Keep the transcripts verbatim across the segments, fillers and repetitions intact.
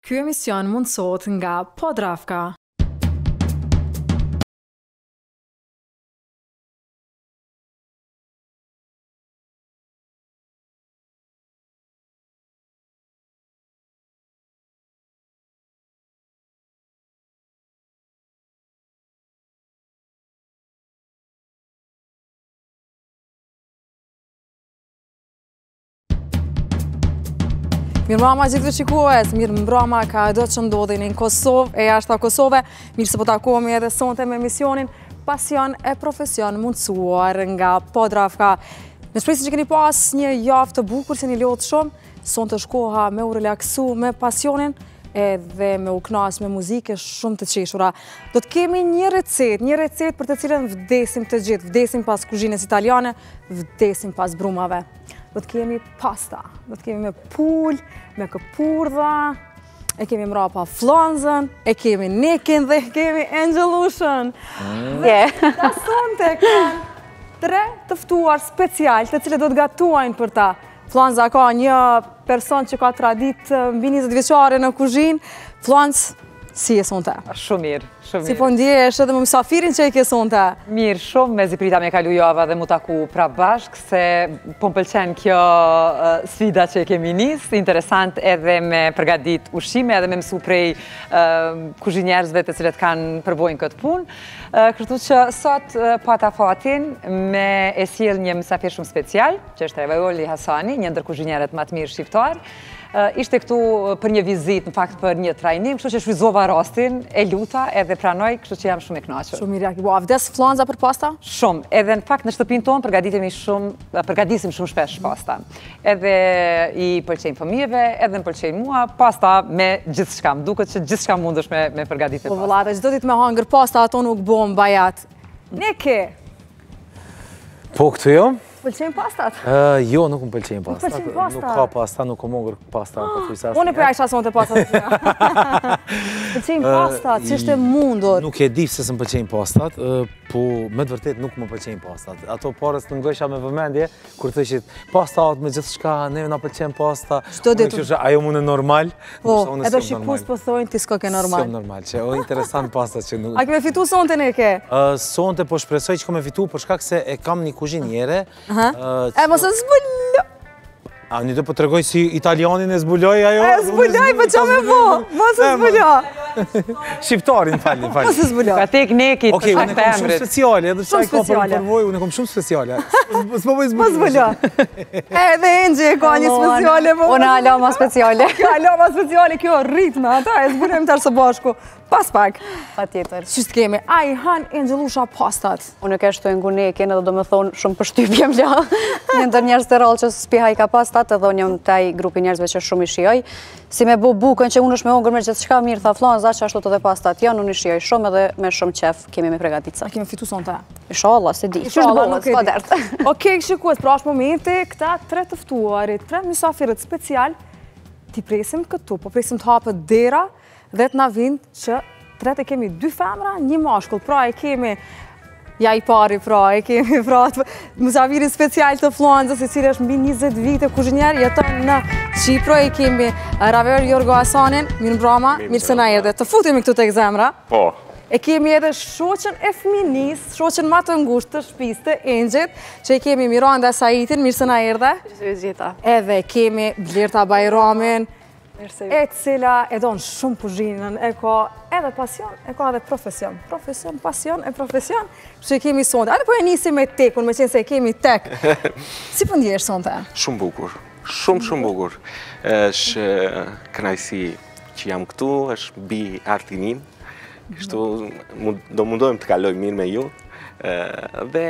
Ky emision mundësohet nga Podravka. Mirë mbrëma gjithë shikues, mirë mbrëma ka do që ndodhin në Kosovë e jashtë Kosove, mirë se po takohemi edhe sonte me emisionin Pasion e Profesion mundësuar nga Podravka. Me shpresë që keni pas një javë të bukur, që një lodhë shumë, sonte shkoha me u relaksu me pasionin edhe me u knas me muzike shumë të qeshura. Do të kemi një recet, një recet për të cilën vdesim të gjithë, vdesim pas kuzhinës italiane, vdesim pas brumave. Do të kemi pasta, do të kemi me pull, me këpurdha, e kemi mrapa Fëllënzën, e kemi Nekin dhe e kemi Engjëllushën. Dhe ta sonte kanë tre të ftuar special, të cilët do të gatuajnë për ta. Fëllënza ka një person që ka tradit mbi njëzet vjeçare në kuzhinë. Fëllënzë, si e sonte? Shumë mirë, shumë mirë. Si po ndjesh edhe me mësafirin që e ke sonte? Mirë, shumë, me ziprita me kalu java dhe mu taku pra bashkë, se po më pëlqen kjo sfida që e kemi nisë, interesant edhe me përgatit ushqime, edhe me mësu prej kuzhinjerësve të cilët kanë përbojnë këtë punë. Kështu që sot pata fatin me e sjell një mësafir shumë special, që është Evoli Hasani, një ndër kuzhinjerët më të mirë shqiptar. Ishte këtu për një vizit, në fakt për një trajnim, kështu që shfryzova rastin, e luta edhe pranoj, kështu që jam shumë e kënaqur. Shumë mirë, a vdes Fëllënza për pasta? Shumë, edhe në fakt në shtëpinë tonë përgatitemi shumë, përgatisim shumë shpesh pasta. Edhe i pëlqejnë fëmijëve, edhe më pëlqejnë mua, pasta me gjithçka, më duket që gjithçka mundesh me me përgatitë pasta. Po vëllate, çdo ditë me hangër pasta ato nuk bën bajat. Neki. Po këtë jo? Pëlqejnë pastat? Jo, nuk më pëlqejnë pastat. Pëlqejnë pastat? Nuk ka pasta, nuk më ngër pasta. Unë e për ajsha sonte pastat. Pëlqejnë pastat, që është e mundur. Nuk e di se së më pëlqejnë pastat, po me të vërtet nuk më pëlqejnë pastat. Ato parës të ngësha me vëmendje, kur thëshit pastat me gjithë shka, neve na pëlqejnë pasta. Ajo mund e normal. Po, edhe shikus po thojnë ti s'ko ke normal. S'ko normal, që o interesant pastat që nuk... A keme fitu sonte Neke? Sonte po shpresoj që kome fitu, për shkak se e kam një kuzhinjere. E, mos e zbullo! A, një të po të regoj si italianin e zbuloj ajo? E, zbuloj, për qa me bo! Mos e zbullo! Shqiptarin, falni, falni. Mos e zbullo! Ka tek Neki, Okej, unë e kom shumë speciale, edhe qaj ka për përvoj, unë e kom shumë speciale. S'po po i Mos zbullo! E, dhe Engji e ka një speciale, po... Unë alama speciale. Kjo alama speciale, kjo ritme, ata e zbulojmë tërë së bashku. Pas pak. Pa tjetër. Qështë kemi? A i han Engjëllusha pastat. Unë e keshtu e ngu Nekin edhe do me thonë shumë përshtypjem la. Një ndër njerëz të rallë që spiha i ka pastat edhe unë jam taj grupi njerëzve që shumë i shioj. Si me bu bukën që unë është me ongër me gjithë shka mirë, tha Fëllënza që ashtu të dhe pastat janë, unë i shioj shumë edhe me shumë qef kemi me pregatitsa. A kemi fitu sonte? Inshallah, se di. Inshallah, nuk e di. Okej, shikues, pra është momenti këta tre të ftuarit, tre mysafirët special, ti presim këtu, po presim të hapët dera dhe të na vind që tretë e kemi dy femra, një mashkull, pra e kemi ja i pari, pra e kemi pra mësafirin special të Fëllënzës, i cili është mbi njëzet vite kuzhinjer, jeton në Qipro, e kemi Raver Jorgo Hasanin, mirë mbrëma, mirë se na erdhe. Të futemi këtu tek zemra. Po. E kemi edhe shoqen e fëminis, shoqen ma të ngushtë të shtëpisë të Engjit, që e kemi Miranda Saitin, mirë se na erdhe. Edhe kemi Blerta Bajramin, e cila e donë shumë kuzhinën, e ka edhe pasion, e ka edhe profesion. Profesion, pasion e profesion, që e kemi sonte. Ate po e nisi me tekun, me qenë se e kemi tek. Si po ndjesh sonte? Shumë bukur, shumë shumë bukur. është kënaqësi që jam këtu, është bi artin im. Kështu do mundohem të kaloj mirë me ju. Dhe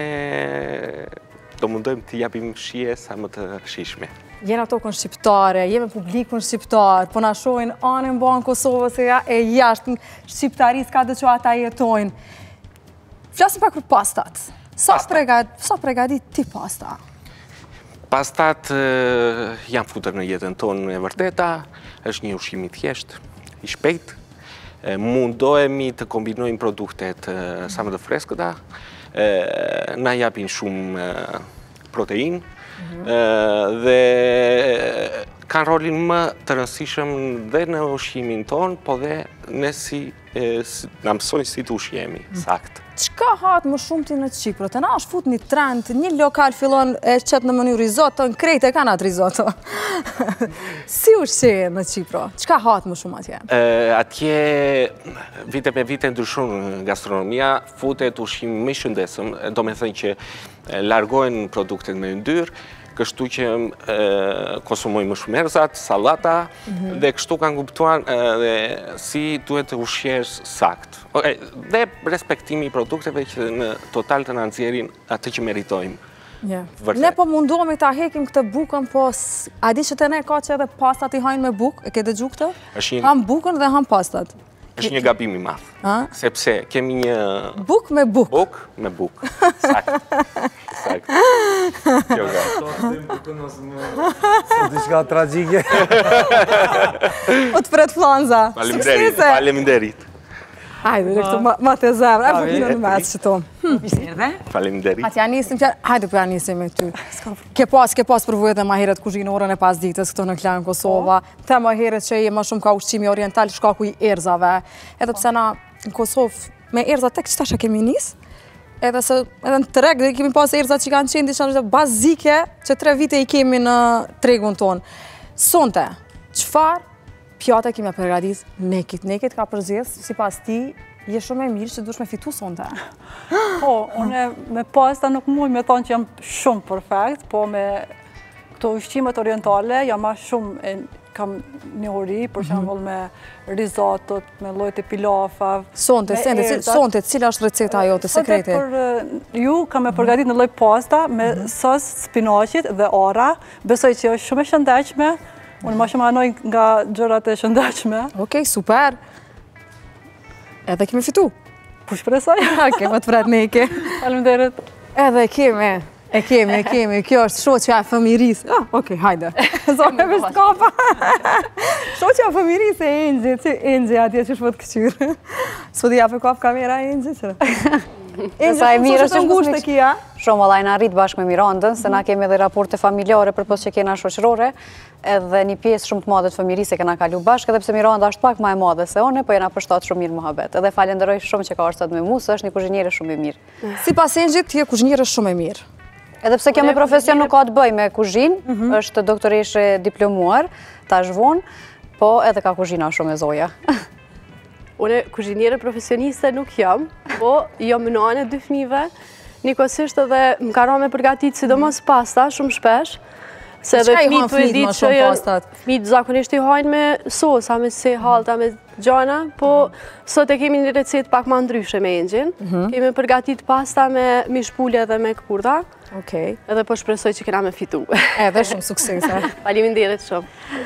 do mundohem të japim shije sa më të shishme. Jena tokën shqiptare, jemi publikun shqiptar, po na shohin anën banë Kosovës e jashtë shqiptaris ka dhe që ata jetojnë. Flasim pak për pastat. Sa pregadit ti pasta? Pastat janë futër në jetën tonë e vërteta, është një ushqim i thjeshtë, i shpejt. Mundohemi të kombinojmë produktet sa më të freskëta, na japin shumë protein, dhe kanë rolin më të rëndësishëm dhe në ushqimin tonë, po dhe ne si na mësojnë si të ushqemi, sakt. Çka hahet më shumë ti në Çipër? Të na është fut një trend, një lokal fillon e qet në mënyrë risotto, në krejt e kanë atë risotto. Si ushqehet në Çipër? Çka hahet më shumë atje? Atje vite me vite ndryshon gastronomia, futet ushqim më i shëndetshëm, do me thënë që largohen produktet me yndyrë, kështu që konsumojmë më shumë erëzat, sallata, dhe kështu kanë kuptuar si duhet të ushqesh sakt. Dhe respektimi i produkteve që në total të na nxjerrin atë që meritojmë. Ne po mundohemi ta hekim këtë bukën, po a di që te ne ka që edhe pastat i hajnë me bukë? E ke dëgju këtë? Ham bukën dhe ham pastat. Është një gabim i madh, sepse kemi një... Buk me buk. Buk me buk, sakt. Sakt. Kjo ga. Së diçka tragjike. O të pret Fëllënza. Faleminderit, faleminderit. Hajde, dhe këtu ma të zemrë, e po kino në mes që to. Faleminderit. Ati janë nisim tjerë, hajde po janë nisim me ty. Ke pas, ke pas përvojët e ma heret kuzhinë orën e pas ditës këtu në Klan Kosova. Te ma heret që je ma shumë ka ushqimi oriental shkaku i erzave. Edhe pse na në Kosovë me erza tek qëta që kemi nis, edhe se edhe në treg dhe kemi pas erza që kanë qenë dishtë bazike që tre vite i kemi në tregun tonë. Sonte, qëfar pjata kemi përgatit Nekit. Nekit ka përzjedh, si pas ti, je shumë e mirë që dush me fitu sonte. Po, une me pasta nuk muj me thonë që jam shumë perfekt, po me këto ushqimet orientale jam ma shumë, kam njohuri, për shembull me rizotot, me llojet e pilafave. Sonte, sonte, cila është receta jote sekrete? Për ju kam e përgatit në lloj pasta me sos spinaqit dhe orra, besoj që është shumë e shëndetshme. Unë ma shumë anoj nga gjërat e shëndetshme. Okej, super. Edhe kemi fitu. Po shpresoj. Oke, më të pret Neki. Faleminderit. Edhe kemi, e kemi, e kemi. Kjo është shoqja e fëmirisë. Ah, okej, hajde. Zonë me skapa. Shoqja e fëmirisë e Engjë, që Engjë atje që shpët këqyrë. Së di jafe kap kamera Engjë qërë. Sa e mirë është ngushtë e kia. Shumë vallaj na rrit bashkë me Mirandën, se na kemi edhe raporte familjare përpos që kena shoqërore, edhe një pjesë shumë të madhe të fëmirisë e kena kalu bashkë, edhe pse Miranda është pak më e madhe se one, po jena përshtat shumë mirë muhabet. Edhe falenderoj shumë që ka arsat me mua, se është një kuzhiniere shumë e mirë. Sipas Engjit, ti je kuzhiniere shumë e mirë. Edhe pse kjo me profesion nuk ka të bëj me kuzhinë, është doktoreshe diplomuar, tash vonë, po edhe ka kuzhina shumë e zoja. Une kuzhiniere profesioniste nuk jam, po jam në anë e dy fëmijëve, njëkohësisht edhe më ka rënë me përgatit sidomos pasta shumë shpesh, se edhe fëmijët po e ditë që janë fëmijët zakonisht i hajnë me sosa, me se hallta, me gjana, po sot e kemi një recetë pak më ndryshe me Engjin. Kemi përgatit pasta me mishpule dhe me këpurdha. Okej. Edhe po shpresoj që kena me fitu. Edhe shumë suksese. Faleminderit shumë.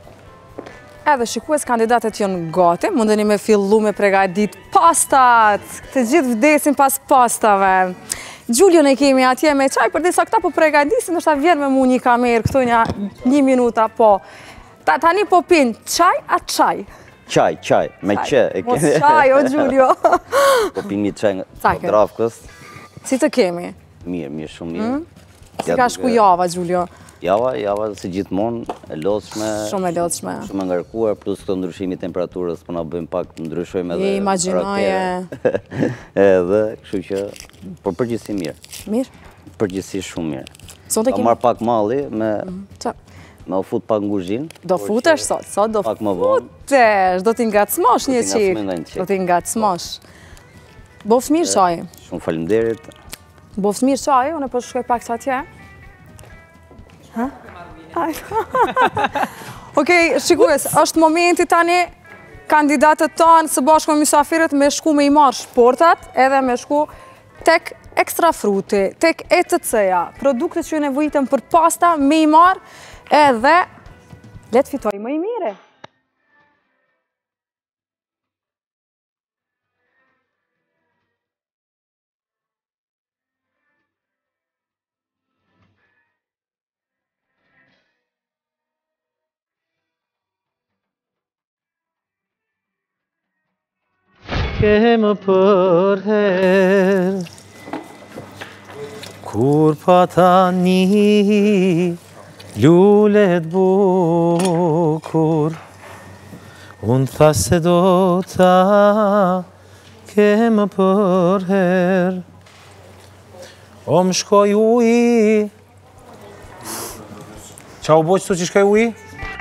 Edhe shikues kandidatët janë gati, mundeni me fillu me përgatit pastat, të gjithë vdesin pas pastave. Gjulio ne kemi atje me qaj, për disa këta po përgatisin, nështë ta vjen me mu një kamerë, këtu një, një minuta, po. Ta, tani po pin, qaj a qaj? Qaj, qaj, me qe. Mos qaj, o Gjulio. Po pin një qaj nga drafkës. Si të kemi? Mirë, mirë, shumë mirë. Si ka shku java, Gjulio? Java, java si gjithmonë, e lodhshme. Shumë e lodhshme. Shumë e ngarkuar, plus këto ndryshimi temperaturës, po na bëjmë pak të ndryshojmë edhe... I imagjinoje. Edhe, kështu që, por përgjithsi mirë. Mirë? Përgjithsi shumë mirë. Sonte kemi? Do marr pak malli, me... Qa? Me u fut pak në kuzhinë. Do futesh sot, sot do futesh, do t'i ngacmosh një qik. Do t'i ngacmosh. Bof mirë qaj. Shumë faleminderit. Bof mirë qaj, unë po shkoj pak që atje. Okej, shikues, është momenti tani kandidatët tanë së bashku me mysafirët me shku me i marrë shportat edhe me shku tek ekstra fruti, tek E T C-ja, produktet që ju nevojitën për pasta me i marrë edhe letë fitoj më i mire. Kemë për herë, kur pa tani, Lullet bukur, unë tha se do ta kemë për her. O më shkoj uji. Qa u bo qëtu që shkoj uji?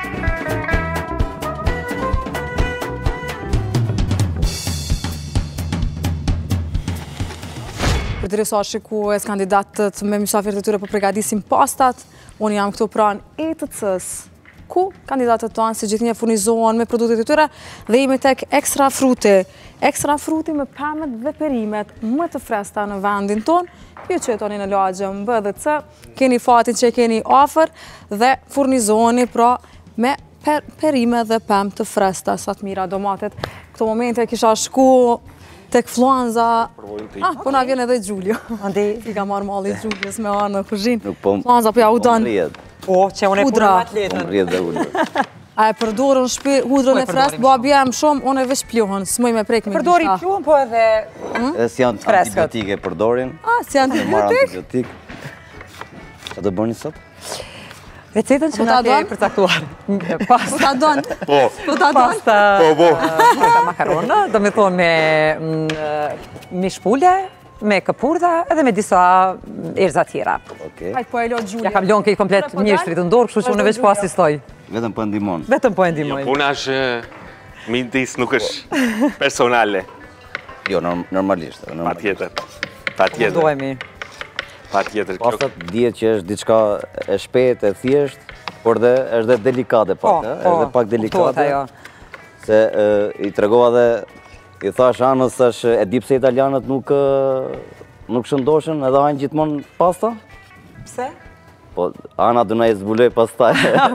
Për dirisa shikues, kandidatët me mysafirët e tyre për përgatisin pastat, unë jam këtu pranë E T C-s, ku kandidatët tonë si gjithnjë furnizohen me produktet e tyre dhe jemi tek ekstra fruti. Ekstra fruti me pemët dhe perimet më të fresta në vendin tonë. Ju që jetoni në lagje më B dhe C, keni fatin që keni ofër dhe furnizoni pra me per perime dhe pemë të fresta. Sa të mira domatet. Këto momente kisha shku tek Fëllënza. Ah, po na vjen edhe Gjulio. Andi i ka marrë malli Gjulios me anë në kuzhinë. Fëllënza po ja u don. Po, që unë e punë më atletën. A e përdorën shpi hudrën e freskët, babi jam shumë, unë e veç pluhën, s'moj me prek me gjitha. Përdori pluhën, po edhe si janë antibiotike përdorin. A, si antibiotik? Qa do bërni sot? Recetën që nga ke përcaktuar. Po ta donë. Po. Po ta donë. Pasta makaronë, do me thonë me mishpule, me këpurdha edhe me disa erza tjera. Hajtë po e lo Gjulja. Ja kam lonë kej komplet mjeshtri të ndorë, kështu që unë veç po asistoj. Vetëm po ndimon. Vetëm po ndimoj. Puna është mindis, nuk është personale. Jo, normalisht. Pa tjetër. Pa tjetër. Dohemi. Pa tjetër. Pastat dihet që është diçka e shpejt, e thjesht, por dhe është dhe delikate pak. Është dhe pak delikate. Se i tregova dhe i thash anës është e di pse italianët nuk nuk shëndoshen edhe hajnë gjithmonë pasta? Pse? Po, Ana du na e zbuloj pastaj.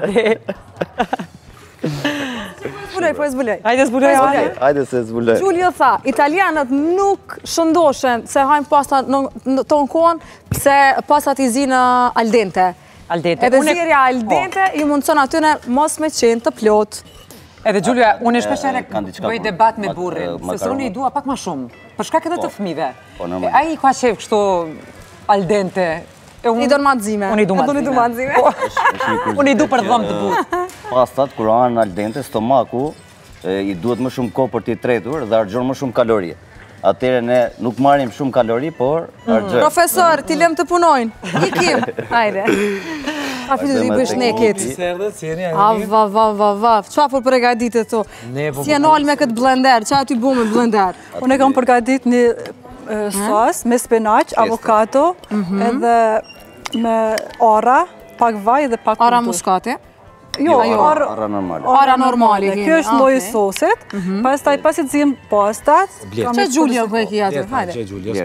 Zbuloj, po e zbuloj. Hajde zbuloj, hajde. Hajde se zbuloj. Gjulio tha, italianët nuk shëndoshen se hajnë pasta në tonë kohën, se pastat i zinë al dente. Al dente. Edhe zirja al dente i mundëson atyne mos me qenë të plot. Edhe Gjulja, unë e shpeshere bëj debat me burrin, se së unë i dua pak ma shumë, për shkak edhe të fëmive. A i ka qef kështu al dente. I do në madzime. Unë i du madzime. Unë i du për dhëmë të butë. Pastat, kër anë al dente, stomaku i duhet më shumë kohë për t'i tretur dhe argjon më shumë kalori. Atere ne nuk marim shumë kalori, por argjën. Profesor, ti lem të punojnë. Ikim. Hajde. A fitu t'i bësh Nekit. Va, va, va, va. Qa për përgatitet to? Si e nalë me këtë blender? Qa ty bu me blender? Unë e kam përgatit një sos me spinaq, avokado, edhe me ara, pak vaj dhe pak ara muskati? Jo, ara normali. Ara normali. Kjo është lloji i sosit, pastaj pasi t'zim pastat. Që Gjulio për e ki aty? Hajde.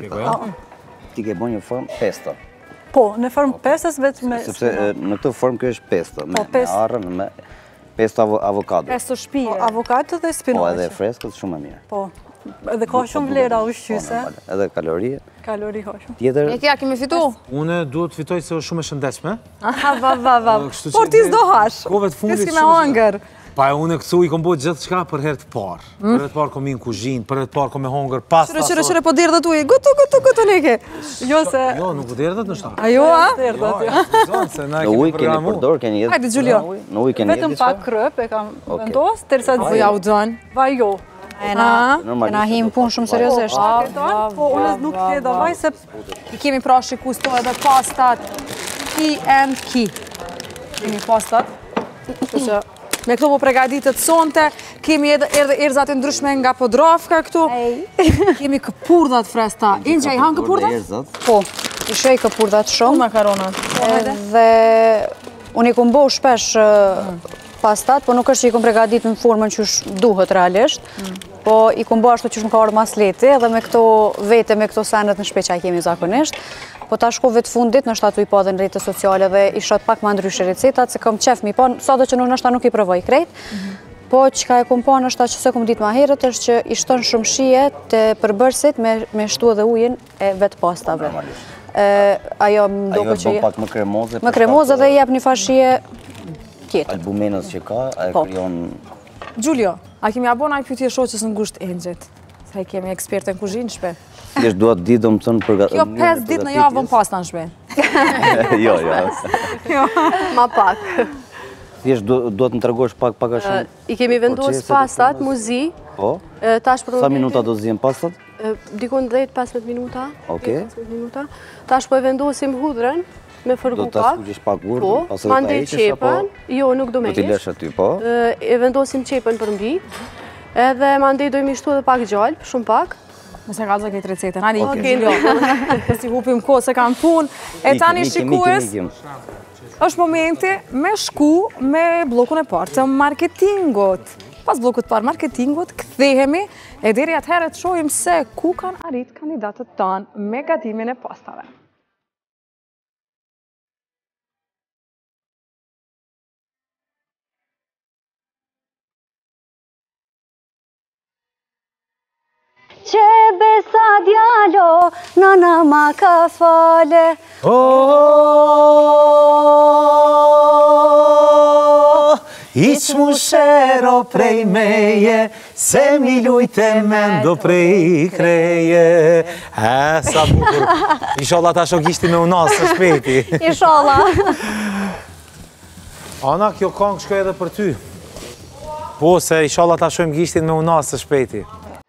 Ti ke bën një formë pesto. Po, në formë pestas vetë me... Sepse në këtë formë kjo është pesto, me arën, me pesto avokado. Pesto shpije. Avokado dhe spinaqe. Po, edhe freskët shumë e mirë. Po, edhe ka shumë vlera ushqyse. Edhe kalorije. Kalori ka shumë. Tjetër... Neki, a kemi fitu? Une duhet fitoj se është shumë e shëndechme. Aha, va, va, va. Por ti s'do hash. Kësë me hangër. Pa e une këtu i kom bojt gjithë qka për herë të parë. Për herë të parë kom i në kuzhinë, për herë të parë kom e hongër pasta. Qire, qire, qire, po dirë dhe tu i. Gutu, gutu, gutu, Neki. Jo, se... Jo, nuk u dirë dhe të në shtarë. A jo, a? Në uj keni përdor, keni jetë... Hajde, Gjulio. Në uj keni jetë vetëm pak krëp e kam vendos, tërsa të zi. Ja u dënë. Vaj jo. E na him punë shumë seriosisht. Po, unë nuk të da vaj se... I kemi pra shikusto edhe pastat. Ki and ki. Kemi pastat. Me këto po pregaditët sonte, kemi edhe erzat e ndryshme nga Podravka këtu. Kemi këpurdhat fresta. Inxha, i hanë këpurdhat? Po, i shoj këpurdhat shumë. Makaronat. Dhe unë i kom bo shpesh pastat, po nuk është që i kom pregadit në formën që duhet realisht. Po i kom bo ashtu që më ka orë mas leti, edhe me këto vete, me këto senet në shpeqa i kemi zakonisht. Po ta shkove të fundit, në shtatu i po dhe në rejtë sociale dhe i shot pak ma ndryshe recetat, se kom qef mi po, sa do që nuk nështë nuk i provoj krejt. Po që ka e kom po nështë ta që se kom ditë ma herët, është që i shton shumë shije të përbërsit me shtu edhe ujin e vetë pastave. Ajo më do që... Ajo pak më kremoze. Më kremoze dhe jep një fashije tjetër. Albumenës që ka, a e kryon... Gjulio, a kemi abon a i pytje shoqës në ngusht Engjët? Sa i kemi eksperte në kuzhinë shpe? Kjesh duat ditë do më thënë përgatitjen. Kjo pesë ditë në javë vëm pasta në shpe. Jo, jo. Ma pak. Thjesht do të më tregosh pak pak a shumë. I kemi vendosur pastat, muzi. Po. Tash për Sa minuta do të zihen pastat? Dikon dhjetë pesëmbëdhjetë minuta. Okej. Tash po e vendosim hudrën me fërgu Do ta pak. skuqesh pak hudrën, Po, pastaj mandej qepën. Jo, nuk do me Do t'i heq. lësh aty, po. E vendosim qepën për mbi. Edhe mandej do i mishtu edhe pak gjalp, shumë pak. Mëse ka zë këtë recetën, hajde i Okej, këtë si hupim kohë se kam punë. E tani shikues, është momenti me shku me blokun e parë të marketingut. Pas blokut parë marketingut, kthehemi e deri atëherë të shohim se ku kanë arrit kandidatët tanë me gatimin e pastave. Që besa djalo, nana ma ka fale. Iq mu shero prej meje, se mi lujte mendo prej kreje. E, sa bukur. Inshallah ta shok ishti me unas së shpeti. Inshallah. Ana, kjo këngë shkoj edhe për ty. Po, se inshallah ta shojmë gishtin me unas së shpeti.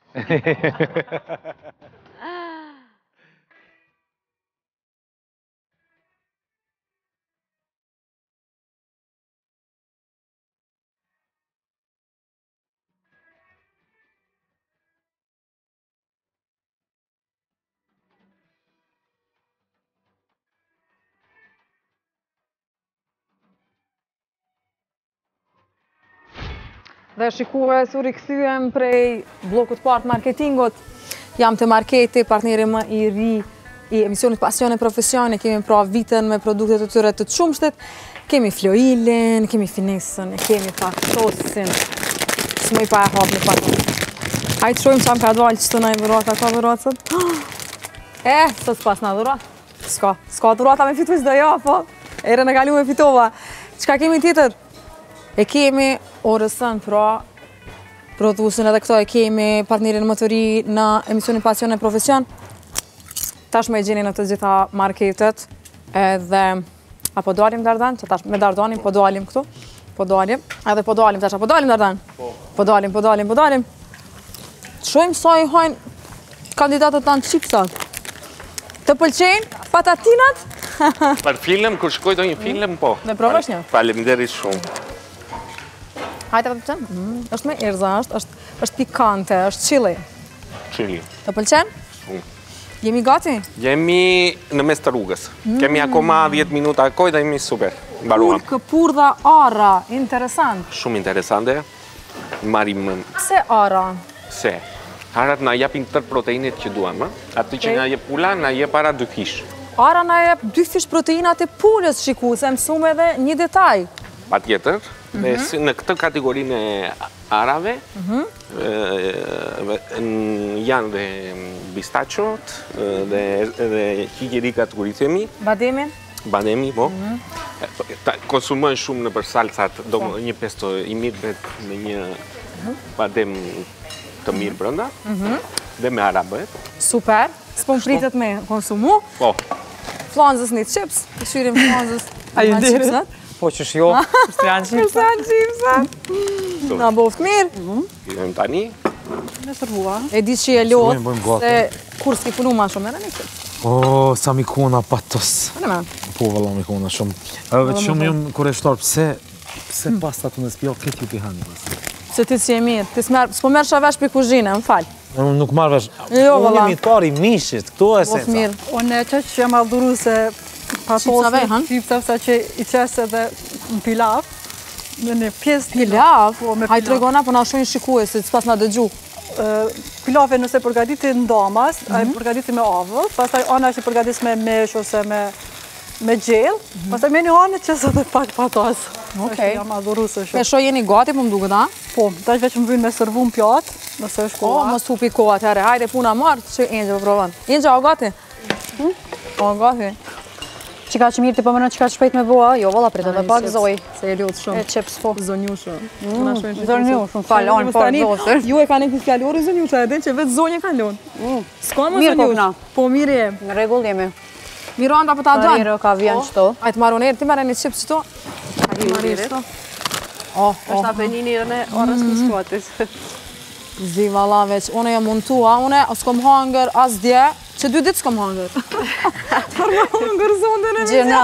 Dhe shikues, u rikëthyem prej blokut partë marketingot. Jam të marketi, partneri më i ri i emisionit Pasion e Profesion. Kemi pra vitën me produktet të tyre të të shumështet. Kemi flojilin, kemi finesën, kemi pak sosin. Së më i pa e hapë në pak. Hajtë shojmë që am ka dvalë që të na i dhurata, ka dhuratët. E, sot s'pas na dhurat. Ska, ska dhurata me fitu s'do ja, po. Ere në kalu me fitova. Qka kemi tjetër? E kemi orësën, pra, produsin edhe këto e kemi partnerin më të ri në emisionin Pasion e Profesion. Tash me gjeni në të gjitha marketet, edhe, apo dalim Dardan, që tash me Dardanin, po dalim këtu, po dalim, edhe po dalim tash, apo dalim Dardan? Po dalim, po dalim, po dalim. Shojmë sa i hajnë kandidatët tanë qipsat. Të pëlqenjë, patatinat? Për film, kur shkoj do një film, po. Me provash një? Faleminderit shumë. Hajte të pëlqen? është me erza, është pikante, është chili. Chili. Të pëlqen? Shumë. Jemi gati? Jemi në mes të rrugës. Kemi akoma dhjetë minuta akoj dhe jemi super. Mbaruam. Kur këpur dhe ara, interesant. Shumë interesante. Marim... Pse ara? Se. Arat na japin tërë proteinit që duam. Aty që na jep pula, na jep para dy fish. Ara na jep dy fish proteinat e pulës, shiku, se mësume edhe një detaj. Pa tjetër. Në këtë kategorinë e arave, janë dhe bistachot, dhe qigerikat kur i themi. Bademin? Bademi, po. Konsumojnë shumë në për salsat, do një pesto i mirë me një badem të mirë brënda, dhe me arabe. Super, s'po më fritet me konsumu. Po. Flanzës një chips, të shyrim flanzës. A ju ndirit? Po që shjo, përse janë qipsa. Përse janë qipsa. Na boft mirë. Jojmë tani. Në sërhua. E di që je lotë, se kur s'ki punu ma shumë, edhe një këtë. O, sa mi kuna patos. Në me? Po, valla mi kuna shumë. Edhe shumë jëmë kur e shtorë, pse, pse pasta të në spjo, këtë ju pihani pasta? Se ti si e mirë, ti s'po merë shavesh për kuzhine, më falë. Unë nuk marrë vesh, Jo, unë valla. jemi të pari mishit, këto e Boft senca. mirë. Unë që që jam adhuru se Qipsave, han? qipsave, sa që i qesë edhe në pilav, në një pjesë Pilav? Po, me Hajtë pilav. regona, po na shojnë shikue, se s'pas na dëgju. Pilave nëse përgatiti në damas, a i përgatiti me avë, pastaj ana është i përgatis me mesh ose me me gjellë, pastaj me një anë që së dhe pak patas. Okej. Jam adhuru se Me shumë. shoj jeni gati, po më duke da? Po, tash veç më vynë me sërvu në pjatë, nëse është O, koha. mos hupi koha atëherë, hajde puna martë, që Engjë po provan. Engjë, o gati? O gati? Që ka që mirë ti po mënon që ka shpejt me bua? Jo, valla pritë dhe pak zoj. Se e lutë shumë. E qips po. Zonjushë. Zonjushë, falë, anë por dosër. Ju e ka një këtë fjallori zonjushë, edhe që vetë zonje ka lonë. S'ka më Mirë po zonjushë. këna. Po mirë e. Në regull jemi. Miranda për ta dënë. Mariro ka vjen qëto. Ajtë maroner, ti mërë një qipë qëto. Ajtë marir qëto. është apenini në orës këskuatis. Zi vala veç, une jam muntua, une s'kom hangër as dje, që dy ditë s'kom hangër. Për me hangër zondën e një. Gjena.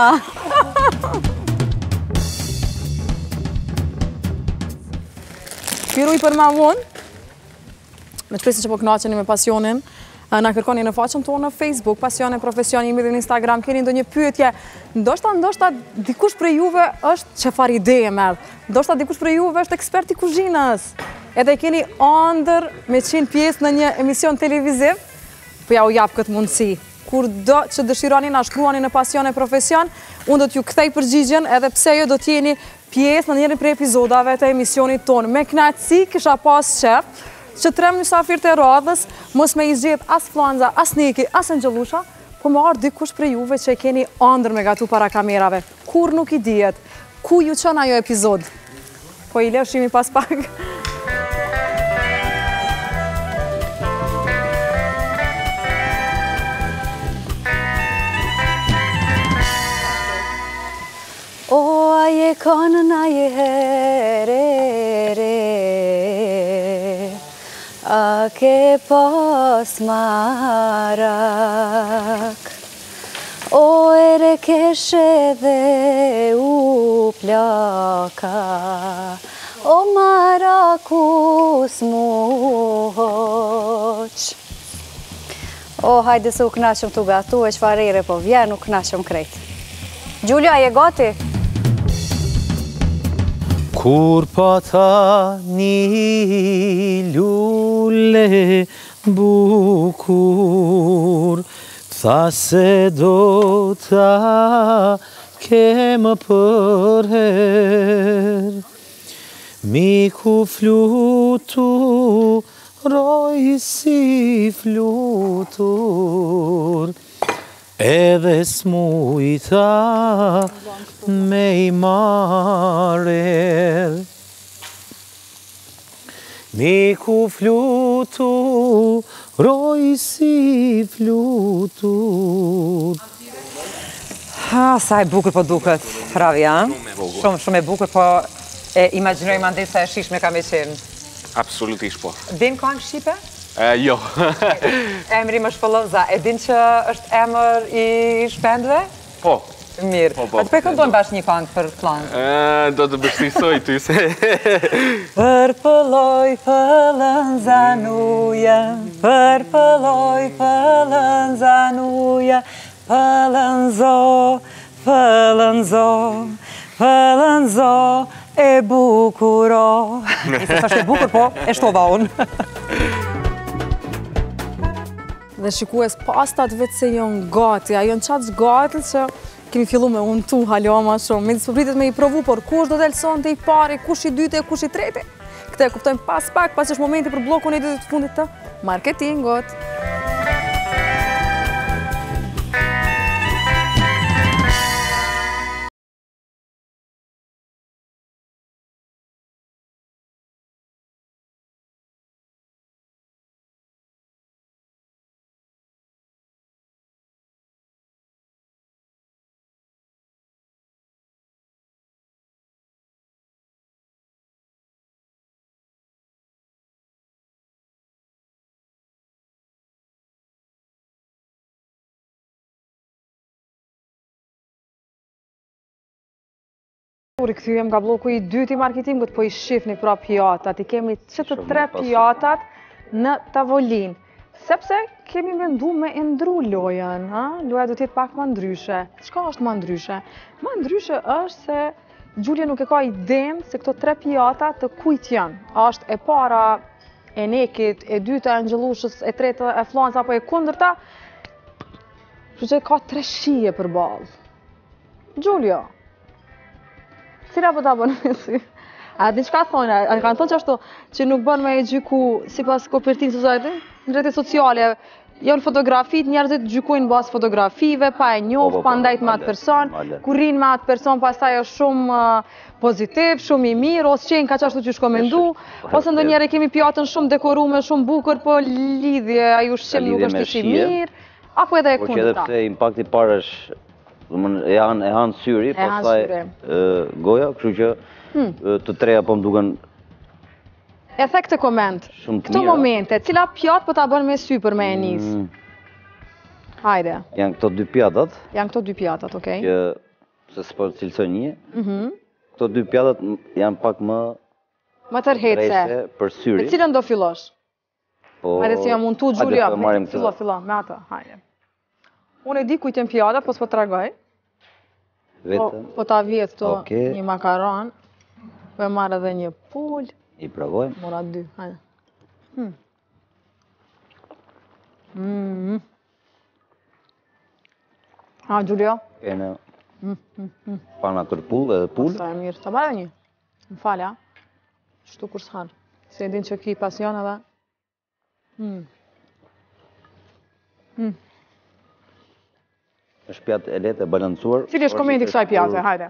Piruj për ma unë, me të presi që po knaqeni me pasionin, na kërkoni në faqen tonë në Facebook, Pasion e Profesion, jemi dhe në Instagram, keni ndo një pyetje, ndoshta, ndoshta, dikush për juve është qefar ide e merë, ndoshta dikush për juve është ekspert i kuzhinës, edhe keni andër me qenë pjesë në një emision televiziv, për ja u japë këtë mundësi. Kur do që dëshironi na shkruani në Pasion e Profesion, unë do t'ju kthej përgjigjen edhe pse jo do t'jeni pjesë në njëri prej epizodave të emisionit tonë. Me knaqësi kisha pas qef, që tre mysafir të radhës, mos me i zgjedh as Fëllënza, as Neki, as Engjëllusha, po më ardh dikush për juve që e keni ëndër me gatu para kamerave. Kur nuk i dihet, ku ju çon ajo episod? Po i lësh shimi pas pak. O, aje kanë na je here, a ke pas marak. O, ere keshe dhe u plaka, o maraku s'muhoq. O, hajde se u knaqëm t'u gatu, e qfarere po vjen, u knaqëm krejt. Gjulja, je gati? Kur pata një lule bukur, tha se do ta kemë për her. Miku flutu, roj si flutur, edhe s'mujta me i marer. Miku flutu, roj si flutur. Ha, sa e bukur po duket, Ravi, a? Shumë, shumë e bukur, po e imaginoj ma ndin sa e shishme ka me qenë. Absolutisht po. Din këngë shqipe? Jo. Emri më Fëllënza, e din që është emër i shpendve? Po. Mirë. A të përkëndojnë bashkë një këngë për Klan? Do të bështisoj ty se... Për pëlloj Fëllënza nuja, për pëlloj Fëllënza nuja, Fëllënzo, Fëllënzo, Fëllënzo e bukuro. Nise sa është e bukur, po, e shtova unë. Dhe shikues, pastat vetë se jonë gati, a jonë qatë gati që kemi fillu me unë tu halo ma shumë. Me disë përpritet me i provu, por kush do të elson të i pari, kush i dyte, kush i treti. Këte e kuptojmë pas pak, pas është momenti për blokun e dytë të fundit të marketingot. Rikëthyjem nga bloku i dytë i marketingut, po i shifni pra pjatat, i kemi qëtë tre pjatat në tavolinë. Sepse kemi mendu me ndru lojen, loja do tjetë pak ma ndryshe. Qka është ma ndryshe? Ma ndryshe është se Gjulja nuk e ka idem se këto tre pjatat të kujt janë. Është e para e Nekit, e dyta e Engjëllushës, e treta e Fëllënza, apo e kundërta, që ka tre shije për balë. Gjulja, cila po ta bënë me si? A di qka thonë, a kanë thonë që ashtu që nuk bënë me e gjyku si pas kopertinë sociale, në rrjete sociale, janë fotografit, njerëzit gjykujnë bas fotografive, pa e njohë, pa ndajt me atë person, kur rinë me atë person, pas taj është shumë pozitiv, shumë i mirë, ose qenë ka qashtu që shko me ndu, ose ndo njerë kemi pjatën shumë dekorume, shumë bukur, po lidhje, a ju shqim nuk është ishi mirë, Apo edhe e Po që kundërta? edhe pse impakti parë është, e hanë syri, pastaj goja, kështu që të treja po më duken E the këtë koment. Këto momente, cila pjatë po ta bën me sy për me e nisë? Hajde. Janë këto dy pjatat. Janë këto dy pjatat, okej. Që, se s'po cilësoj një. Këto dy pjatat janë pak më më tërhetse për syri. Me cilën do fillosh? Po... Hajde si jam unë tu, Gjulja, fillo, fillo, me ata, hajde. Unë e di kujtën pjatat, po s'po të ragoj. Vetëm. Po ta vjetë to një makaron, po e marrë edhe një pull. I provojmë. Mora dy, hajde. A, Gjulja? Kene pana kërpull edhe pull. Sa e mirë, ta marrë një. Më falja. Shtu kur s'hanë. Se e din që ki pasion edhe. është pjatë e lehtë e balancuar. Cili është komenti kësaj pjate, hajde.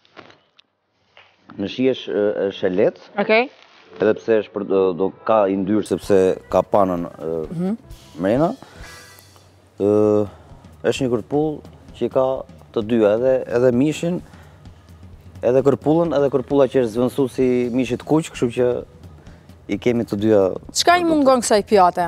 Në shi është e lehtë. Okej. Edhe pse është do ka i ndyrë sepse ka panën mrena. është një kërpull që ka të dyja, edhe mishin, edhe kërpullën, edhe kërpulla që është zvënsu si mishit kuq, kështu që i kemi të dyja. Çka i mungon kësaj pjate?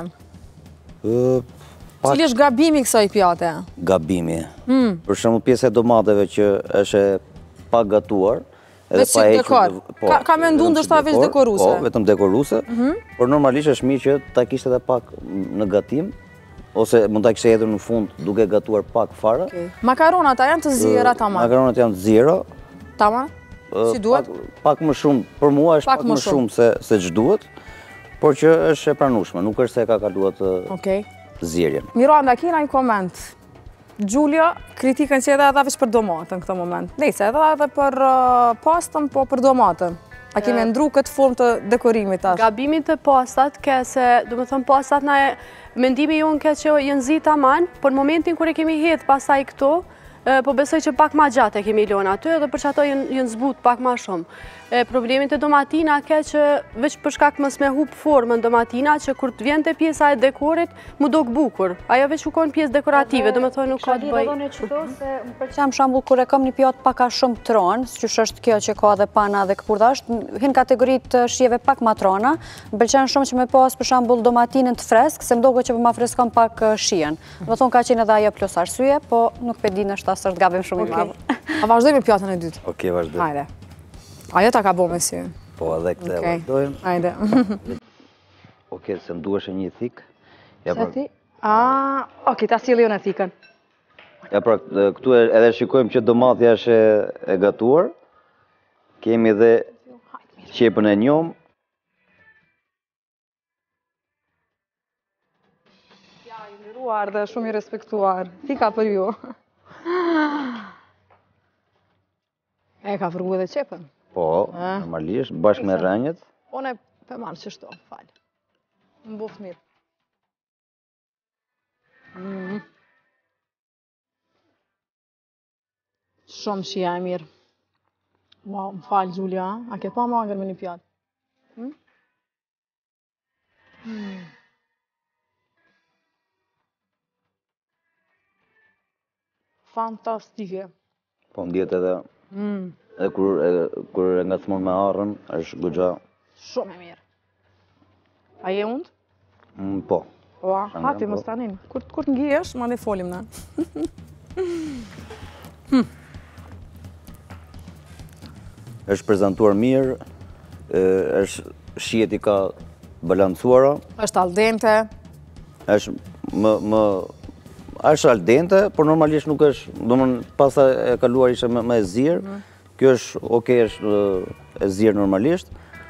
Cili është gabimi kësaj pjate? Gabimi. Për shembull pjesë e domateve që është pak gatuar. Veç si dekor. Ka me ndu ndërsa veç dekoruse. Po, vetëm dekoruse. Por normalisht është mirë që ta kishte edhe pak në gatim, ose mund ta kishte edhe në fund duke gatuar pak fare. Makaronat a janë të ziera tamam? Makaronat janë të ziera. Tamam? Si duhet? Pak më shumë, për mua është pak më shumë se ç'duhet, por që është e pranueshme, nuk është se e ka kaluar të zierjen. Miranda, kena një koment. Gjulja, kritikën që edhe edhe veç për domatën këtë moment. Nejse, edhe edhe për pastën, po për domatën. A kemi ndru këtë formë të dekorimit tash? Gabimit të pastat, ke se, du me thëmë pastat na e, mendimi jonë ke që jenë zi taman, por në momentin kër e kemi hedhë pasaj këto, po besoj që pak ma gjatë e kemi lona aty, edhe për që ato jenë zbut pak ma shumë. Problemit e domatina ke që veç përshkak mës me hup formën domatina, që kur të vjen të pjesa e dekorit, mu do këbukur. Ajo veç u konë pjesë dekorative, do me thoi nuk ka të bëj. Shadi dhe qëto se më përqem shambull kur e kam një pjatë paka shumë tronë, që është kjo që ka dhe pana dhe këpurdasht, hinë kategorit shjeve pak matrona, më përqem shumë që me pas për shambull domatinën të fresk, se mdogo që për ma freskon pak shien. Më thonë ka qenë edhe ajo plus arsye, po nuk pe di në shtasë është gabim shumë i madhë. A vazhdojmë me pjatën e dytë? Oke, vazhdojmë. Hajde. Ajo ta ka bo me sy. Po, edhe këtë e vazhdojmë. Hajde. Oke, se ndueshe një thikë. Se ti? A, oke, ta sili unë e thikën. Ja, pra, këtu edhe shikojmë që domatja është e gatuar. Kemi edhe qepën e njom. Ja, i miruar dhe shumë i respektuar. Thika për ju. E ka fërgu edhe qepën? Po, normalisht, bashkë me rënjët. One për marë që shto, falë. Më bufë mirë. Shumë shia e mirë. Wow, më falë, Gjulja. A ke pa më angër me një pjatë? Fantastike. Po, ndjetë edhe... Edhe kur e nga cmon me arën, është gëgja... Shumë e mirë. A je undë? Po. Ua, hati më stanin. Kur të ngijesh, ma ne folim në. është prezentuar mirë, është shijet i ka balancuara. është al dente. është më... është al dente, por normalisht nuk është... Do më pasa e kaluar ishe me zirë. Kjo është, oke, është e zirë normalisht.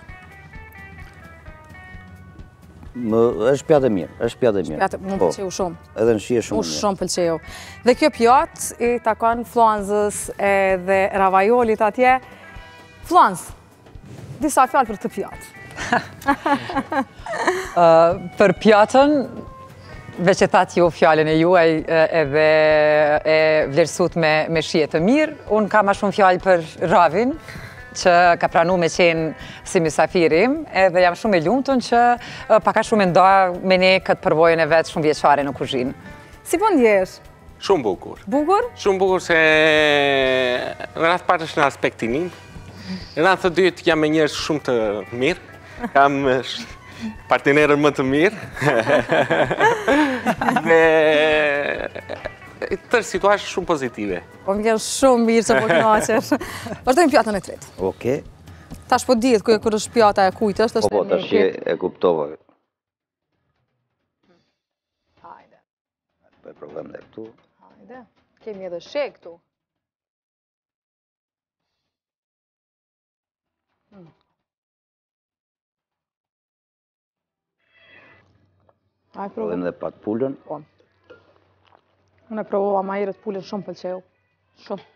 është pjatë e mirë, është pjatë e mirë. Pjatë, më pëlqeu shumë. Edhe në shi e shumë mirë. Më shumë pëlqeu. Dhe kjo pjatë i takon flanzës edhe ravajolit atje. Flanzë, disa fjallë për të pjatë. Për pjatën, veç e thatë ju fjallën e juaj edhe e vlerësut me shije të mirë, unë ka ma shumë fjallë për Ravin, që ka pranu me qenë si misafirim, edhe jam shumë e lumëtun që paka shumë e nda me ne këtë përvojën e vetë shumë vjeqare në kuzhinë. Si po ndjesh? Shumë bukur. Bukur? Shumë bukur se në ratë parë është në aspektin im. Në ratë të dytë jam me njerëz shumë të mirë. Kam partnerën më të mirë. Dhe tërë situatë shumë pozitive. Po më vjen shumë mirë që po kënaqesh. Vazhdojmë pjatën e tretë. Okej. Tash po dihet kur është pjata e kujt është, Po po, tash e kuptova. Hajde. Po e provojmë dhe këtu. Hajde. Kemi edhe shek këtu. Hajde, Provojmë dhe pak pulën. Po. Unë e provova ma herët pulën, shumë pëlqeu. Shumë.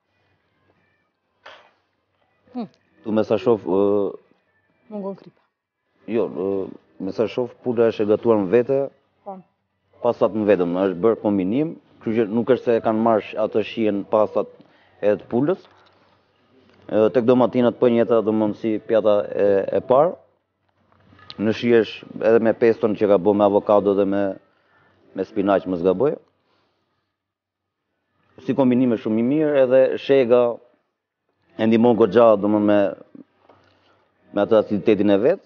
Tu me sa shof... Mungon kripa. Jo, me sa shof pula është e gatuar në vete, Po. pastat në vetëm, është bërë kombinim, kështu që nuk është se kanë marrë atë shihen pastat edhe të pulës. Tek domatinat po njëta do më si pjata e, e parë. Në shihesh edhe me peston që ka bo me avokado dhe me, me spinaq më zgaboj. Si kombinime shumë i mirë, edhe shega e ndihmon goxha do më me, me atë aciditetin e vetë.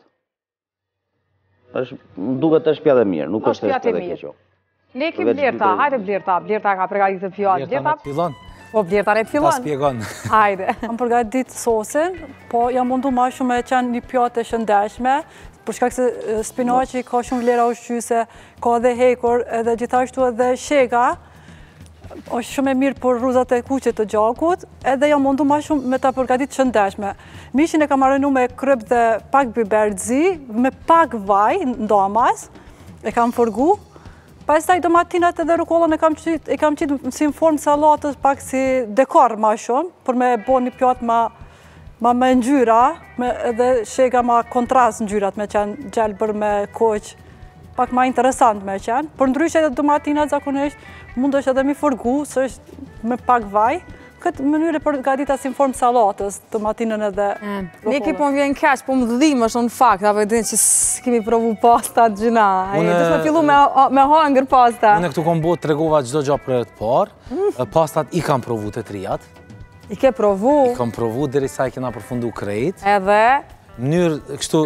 Është, më duket është pjatë e mirë, nuk është pjatë e pjatë e mirë. keqo. Neki Blerta, hajde Blerta, Blerta ka përgatitur fjalë. Blerta në fillon, Po Blerta ne ta fillon. spjegon. Hajde. Kam përgatit sosin, po jam mundu ma shumë e qenë një pjatë e shëndeshme, për shkak se spinaqi ka shumë vlera ushqyese, ka edhe hekur, edhe gjithashtu edhe shega, është shumë e mirë për rruzat e kuqe të gjakut, edhe jam mundu ma shumë me ta përgatit shëndeshme. Mishin e kam marrënu me kryp dhe pak biber zi, me pak vaj, ndomas, e kam fërgu. Pastaj domatinat edhe rukollën e kam qitë, e kam qitë si në formë salatës, pak si dekor ma shumë, për me bo një pjatë ma, ma me ngjyra, me, edhe shega ma kontrast ngjyrat me qenë gjelbër me koq, pak ma interesant me qenë. Për ndryshe edhe domatinat zakonisht, mund është edhe mi fërgu, së është me pak vaj, këtë mënyrë e përgatita si në formë salatës, domatinën edhe rukollën. Neki po më vjen keq, po më dhimë është në fakt, apo e din që s'kemi provu pasta të gjina. Unë- Dështë me fillu me, me hangër pasta. Unë këtu kom bo të tregova çdo gjë për të parë, pastat i kam provu të trijat, I ke provu, i kam provu derisa i kena përfundu krejt, edhe mënyrë kështu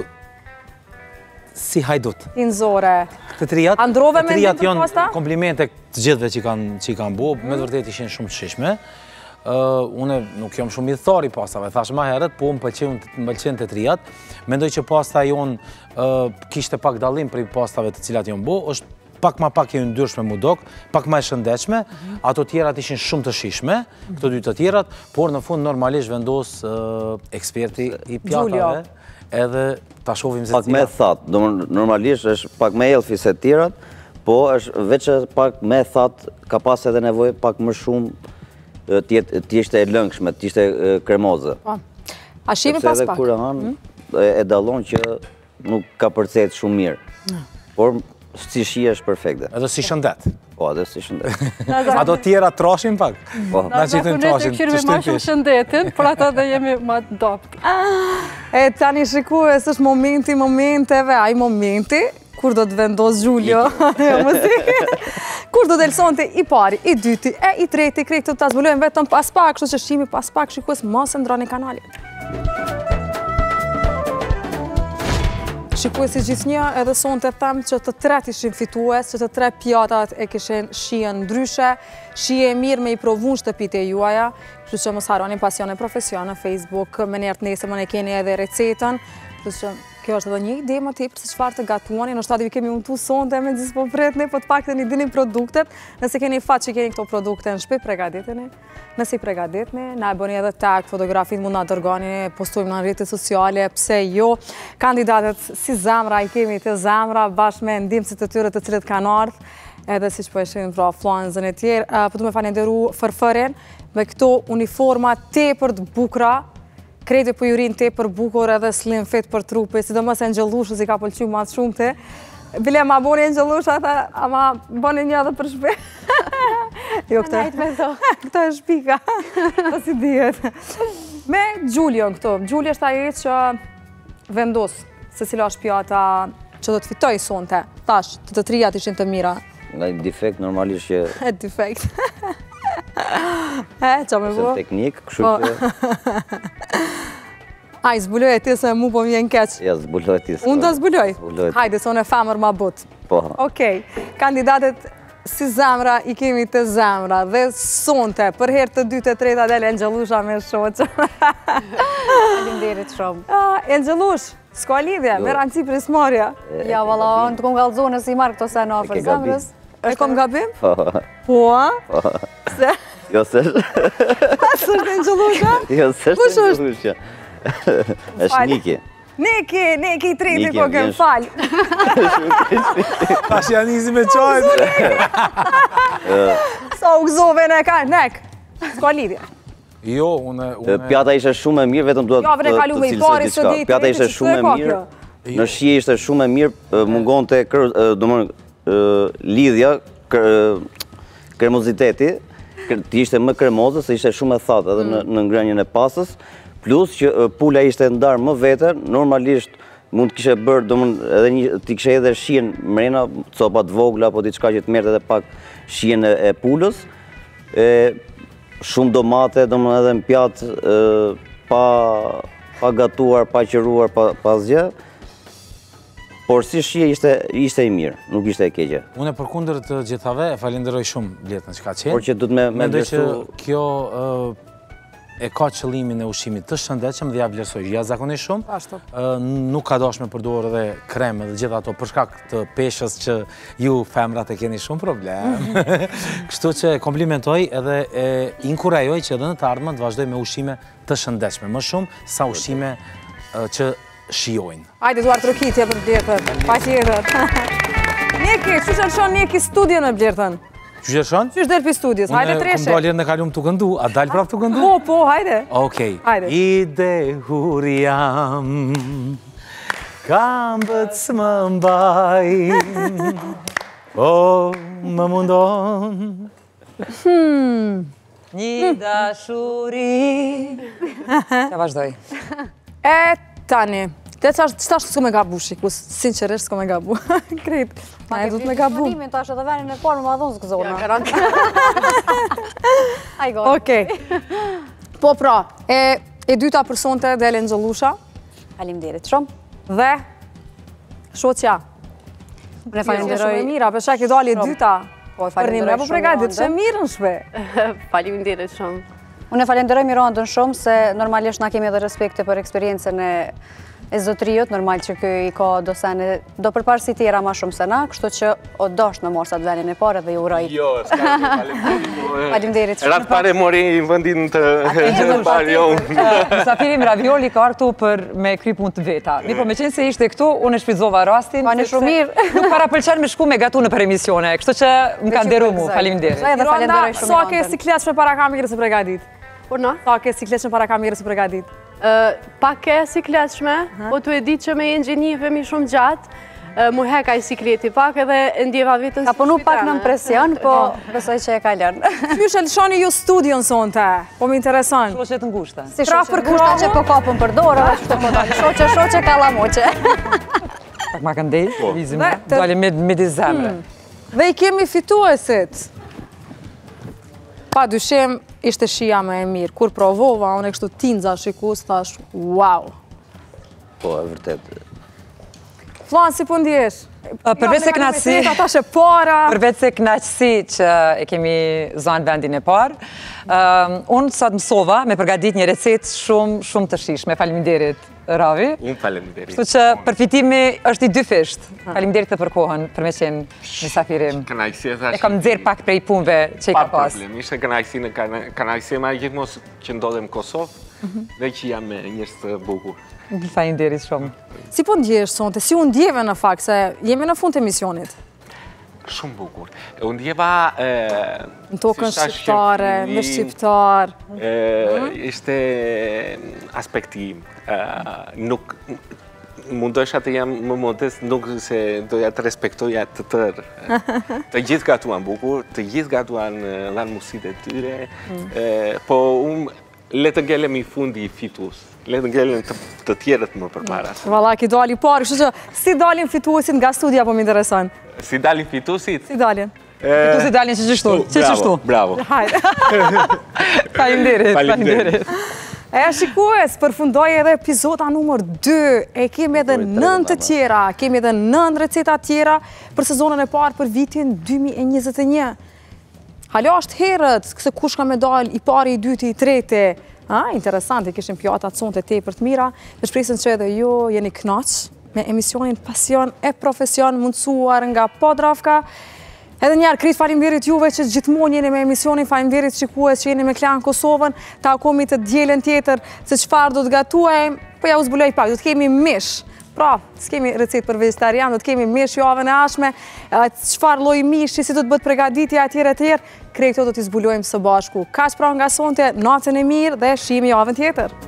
si hajdut. inzore. Të trijat, A ndrove të me trijat ndim për janë pasta? komplimente të gjithëve që i kanë që i kanë bo, me të vërtet ishin shumë të shishme. Uh, une nuk jam shumë i thar i pastave, thash ma herët, po më pëlqen më pëlqen të trijat. Mendoj që pasta jon uh, kishte pak dallim prej pastave të cilat janë bo, është pak ma pak e ndryshme mu dok, pak ma e shëndetshme, ato tjerat ishin shumë të shishme, këto dy të tjerat, por në fund normalisht vendos uh, eksperti i pjatave, edhe ta shohim se Pak me thatë, do më- normalisht është pak me healthy se tjerat, po është veç e pak me thatë, ka pas edhe nevojë pak më shumë e, tjet- t'ishte e lëngshme, t'ishte e, kremoze. Po. A shimi Sepse pas edhe pak? kur e han, e, e dallon që nuk ka përcet shumë mirë. Por si shi është perfekte. edhe si shëndet. Po, edhe si shëndet. Ato tjera trashin pak. Po. Na qitojmë trashin, Zakonisht e të këshirë me ma shtim shumë fish. shëndetin, për ata dhe jemi ma dopt. E tani shikues, është momenti momenteve, ai momenti kur do të vendos Gjulio. Jo, mos i. Kur do të lësonte i pari, i dyti, e i treti, krejt të ta zbulojmë vetëm pas pak, kështu që shimi pas pak, shikues, mos e ndroni kanalin. Shikues si gjithnjë, edhe sonte them që të tret ishin fitues, që të tre pjatat e kishin shihen ndryshe, shije e mirë me i provu në shtëpitë e juaja, kështu që mos harroni Pasion e Profesion në Facebook, me njerët nesër më ne keni edhe recetën, kështu që kjo është edhe një ide më tepër se çfarë të gatuani, në shtatë vi kemi untu sonte me gjithë po pretni, po të paktën i dini produktet, nëse keni fat që keni këto produkte në shtëpi, përgatiteni. Nëse i përgatitni, na e bëni edhe tag, fotografit mund na dërgoni, postojmë në rrjetet sociale, pse jo. Kandidatët si zemra, i kemi të zemra, bashkë me ndihmësit e tyre të cilët kanë ardhur, edhe siç po e shihim pra Fëllënzën e tjerë, uh, po du me falenderu Fërfërin me këto uniforma tepër të bukura, krejtë po jurin tepër bukur edhe slim fit për trupi, sidomos Engjëllushës i ka pëlqyer më shumë te. Bile ma boni Engjëllusha, tha, ama boni një edhe për shpe. Jo, këto, këto e shpika, po si dihet. Me Gjulion këto, Gjuli është ai që vendos se cila është pjata që do të fitoj sonte. Tash, të të trijat ishin të mira. nga defekt normalisht që... E defekt. E, qa me bo? Teknik, kështu që... Aj, zbuloj e ti se mu po vjen keq. Ja, zbuloj ti. Unë të zbuloj? Hajde, se unë e famër ma but. Po. Okej, kandidatët si zemra i kemi të zemra dhe sonte, për herë të dy të treta dhe Engjëllusha me shoqë. Faleminderit shumë. Engjëllush, s'ka lidhje, me rëndësi për ismarja. Ja, vala, unë të kom gallëzone si marrë këto sen ofër zemrës. E kom gabim? Po. Po, a? Po. Se? Jo, se është. A, së është Engjëllusha? Jo, se është Engjëllusha. është Neki. Neki, Neki i treti, po kem falj. Tash janë nizi me qajtë. Sa u gëzove në ka, nek, s'ka lidhje. Jo, unë... Pjata ishe shumë e mirë, vetëm duhet të cilëse diçka. Pjata ishe shumë e mirë, në shije ishte shumë e mirë, mungon të lidhja, kremoziteti, të ishte më kremozë, se ishte shumë e thatë edhe në ngrënjën e pasës, plus që pula ishte ndarë më vetër, normalisht mund të kishe bërë, t'i kishe edhe shien mrena, copat vogla, po diçka që të merte edhe pak shien e pulës, shumë domate, edhe në pjatë, pa gatuar, pa qëruar, pa zgjë, por si shie ishte i mirë, nuk ishte e keqe. Unë e përkundër të gjithave, e falenderoj shumë Bletën që ka qenë. Por që du të me Mendoj që vlerësu... kjo e ka qëllimin e ushqimit të shëndetshëm dhe ja vlerësoj jashtëzakonisht shumë. Nuk ka dashur me përdorë edhe krem dhe gjithë ato për shkak të peshës që ju femrat e keni shumë problem. Kështu që komplimentoj edhe e inkurajoj që edhe në të ardhmen të vazhdoj me ushqime të shëndetshme, më shumë sa ushqime që shijojnë. Hajde duar trokitje për Blertën, pa tjetër. Neki, që që lëshon Neki studio në Blertën? Që që lëshon? Që që delë për studios, hajde treshe. Unë kom dalirë në kalumë të këndu, a dalë prap të këndu? Po, po, hajde. Okej. I dehur jam, kam bëtë më mbaj, po më mundon. Një dashuri... Ja vazhdoj. E tani, të qashtë s'ko me gabu, shikus, sinqerisht s'ko me gabu. Krejt, ma e du të me gabu. Shpërimin të ashtë edhe venin e parë më madhon s'gëzona. Ja, garantë. Ajgo. Okej. Po pra, e dyta personte dhe Engjëllusha. Faleminderit shumë. Dhe, shoqja. Unë e falenderoj... Shumë e mira, për shak i dali e dyta. Po, e Për një me po pregatit, që mirë në shpe. Faleminderit shumë. Unë e falenderoj Mirandën shumë, se normalisht na kemi edhe respekte për eksperiencen e e zotriut, normal që kjo i ka do sene, do përparë si tjera ma shumë se na, kështu që o dosh në morsat venin e pare dhe ju uroj. Jo, s'ka faleminderit. Faleminderit shumë. Ratë pare mori në vëndin të parë jo. Mësafirim Ravioli ka artu për me kry pun të veta. Mi po me qenë se ishte këtu, unë e shpizova rastin. Pa në shumë mirë. Nuk para pëlqen me shku me gatu në për emisione, kështu që më ka nderu mu, faleminderit. Edhe falenderoj shumë. Sa ke sikletshme para kamerës së përgatit? Por na? Sa ke sikletshme para kamerës së përgatit? Pak e sikletshme, po të e ditë që me engjënive mi shumë gjatë, mu heka i sikleti pak edhe ndjeva vitën Ka punu pak në impresion, po besoj që e ka lërnë. Qysh e lëshoni ju studion sonte? Po më intereson. Shoqe të ngushta. Si shoqe të ngushta që po kapën për dorë, që të po dalë. Shoqe, shoqe, kalamoqe. Pak ma kanë dej, vizim, dali me di zemre. Dhe i kemi fituesit. Pa dyshim, ishte shia me e mirë. Kur provova, unë e kështu tinza shikus, thash, wow. Po, e vërtet. Flan, si po ndjesh? Përveç se knaqësi, përveç se knaqësi që e kemi zonë vendin e parë, unë sot mësova me përgatit një recetë shumë, shumë të shishme. Faleminderit, Ravi. Unë faleminderit. Kështu që përfitimi është i dy fisht. Faleminderit të për kohën për me qenë mësafirim. E kam nxjerr pak prej punëve që i ka pas. Pa problem, ishte kënaqësi në kënaqësi ma gjithmos që ndodhem në Kosovë dhe që jam me njerëz të bukur. Faleminderit shumë. Si po ndjesh sonte? Si u ndjeve në fakt se jemi në fund të emisionit? Shumë bukur. Unë ndjeva... Në tokën shqiptare, me shqiptar. Ishte aspekti. Nuk... Mundosha të jam më modest, nuk se doja të respektoja të tërë. Të gjithë gatuan bukur, të gjithë gatuan dhanë musit e tyre, po unë le të ngelem i fundi i fitus. Le të ngelem të tjerët më përpara. Valla, ki dali parë, kështu që si dalin fituesit nga studia po më intereson? Si dalin fituesit? Si dalin? Tu si dalin që qështu, që qështu. Bravo, bravo. Faleminderit, faleminderit. E shikues, përfundoj edhe epizoda numër dy, e kemi edhe nëntë të tjera, kemi edhe nëntë receta tjera për sezonën e parë për vitin dy mijë e njëzet e një. Hala është herët, se kush ka me dalë i pari, i dyti, i treti. Interesant, i kishim pjata të sonte te për të mira, dhe shpresin që edhe ju jeni knaq me emisionin Pasion e Profesion mundësuar nga Podravka. Edhe njerë, kritë falimderit juve që gjithmonë jeni me emisionin, falimderit shikues që jeni me Klan Kosovën, ta komi të djelen tjetër se qëfar do të gatuajmë, po ja u zbuloj pak, do të kemi mish. Pra, s'kemi recet për vegetarian, do të kemi mish javën e ashme, qëfar loj mishi, si do të bëtë pregaditja e tjere tjere, krejto do t'i zbulojmë së bashku. Ka që pra nga sonte, natën e mirë dhe shimi javën tjetër.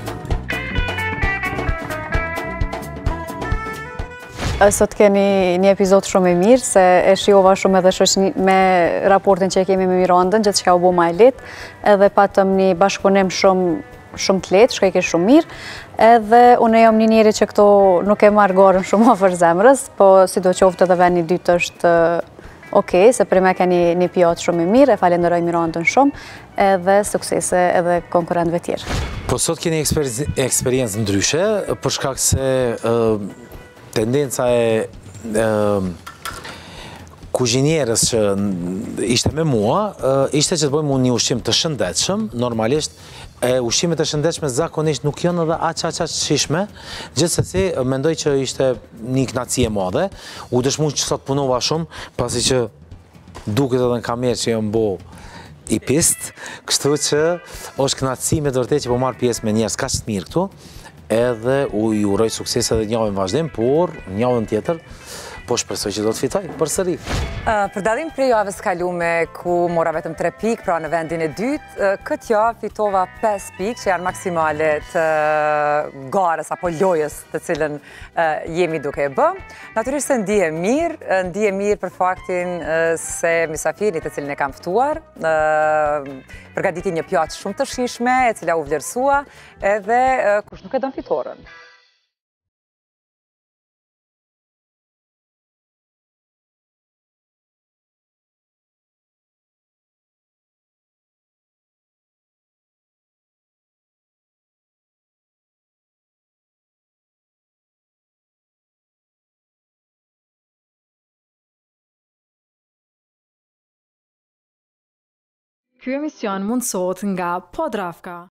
Sot keni një epizod shumë e mirë, se e shiova shumë edhe shoqni me raportin që e kemi me Mirandën, gjithë që ka u bo ma e letë, edhe patëm një bashkëpunim shumë shumë të letë, shka i ke shumë mirë, edhe unë jam një njeri që këto nuk e marrë garën shumë afër zemrës, po si do qoftë edhe vend një dytë është okej, se për me ka një pjatë shumë e mirë, e falenderoj Mirandën shumë, edhe suksese edhe konkurentëve tjerë. Po sot keni eksperiencë ndryshe, për shkak se tendenca e kuzhinierës që ishte me mua, ishte që të bëjmë një ushqim të shëndetshëm, normalisht, e ushqimet e shëndetshme zakonisht nuk janë edhe aq aq aq shishme, gjithsesi mendoj që ishte një kënaqësi e madhe, u dëshmu që sot punova shumë, pasi që duket edhe në kamerë që jam bo i pist, kështu që është kënaqësi me të vërtetë që po marr pjesë me njerëz kaq të mirë këtu, edhe u uroj sukses edhe një javën vazhdim, por një javën tjetër, po shpresoj që do të fitoj përsëri. Për dallim prej javës kalume ku mora vetëm tre pikë, pra në vendin e dytë, këtë javë fitova pesë pikë që janë maksimale të garës apo lojës të cilën jemi duke e bë. Natyrisht se ndihem mirë, ndihem mirë për faktin se misafirin të cilin e kam ftuar, përgatiti një pjatë shumë të shijshme, e cila u vlerësua, edhe kush nuk e don fitoren. Ky emision mundësohet nga Podravka.